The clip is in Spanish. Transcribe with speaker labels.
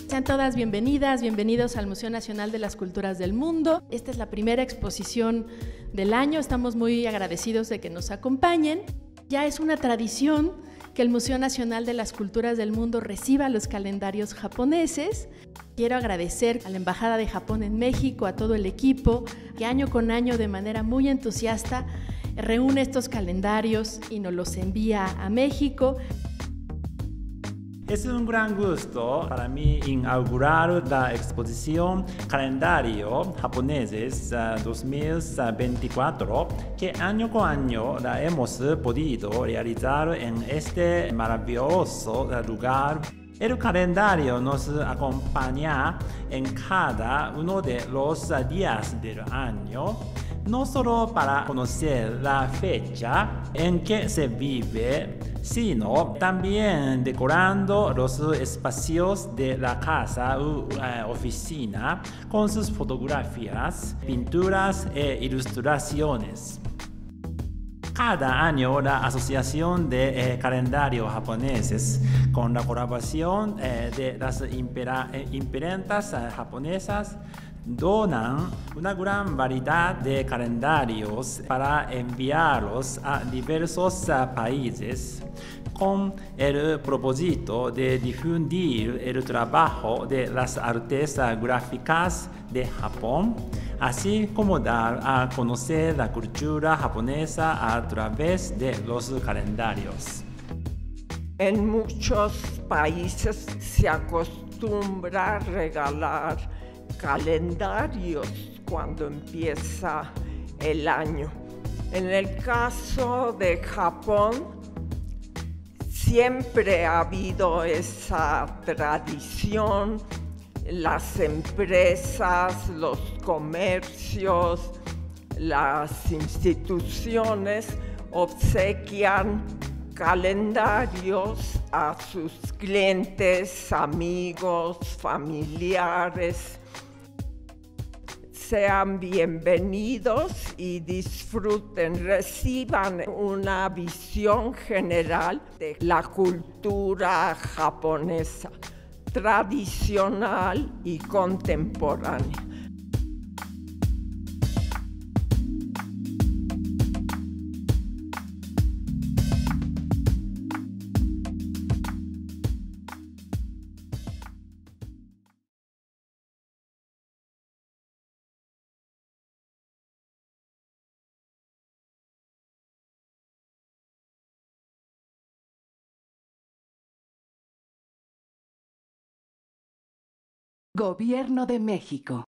Speaker 1: Sean todas bienvenidas, bienvenidos al Museo Nacional de las Culturas del Mundo. Esta es la primera exposición del año, estamos muy agradecidos de que nos acompañen. Ya es una tradición que el Museo Nacional de las Culturas del Mundo reciba los calendarios japoneses. Quiero agradecer a la Embajada de Japón en México, a todo el equipo, que año con año de manera muy entusiasta reúne estos calendarios y nos los envía a México.
Speaker 2: Es un gran gusto para mí inaugurar la exposición Calendario Japoneses 2024 que año con año la hemos podido realizar en este maravilloso lugar. El calendario nos acompaña en cada uno de los días del año, no solo para conocer la fecha en que se vive, sino también decorando los espacios de la casa u oficina con sus fotografías, pinturas e ilustraciones. Cada año la Asociación de Calendarios Japoneses, con la colaboración de las imprentas japonesas, donan una gran variedad de calendarios para enviarlos a diversos países con el propósito de difundir el trabajo de las artes gráficas de Japón, así como dar a conocer la cultura japonesa a través de los calendarios.
Speaker 3: En muchos países se acostumbra regalar calendarios cuando empieza el año. En el caso de Japón, siempre ha habido esa tradición. Las empresas, los comercios, las instituciones obsequian calendarios a sus clientes, amigos, familiares. Sean bienvenidos y disfruten, reciban una visión general de la cultura japonesa, tradicional y contemporánea.
Speaker 4: Gobierno de México.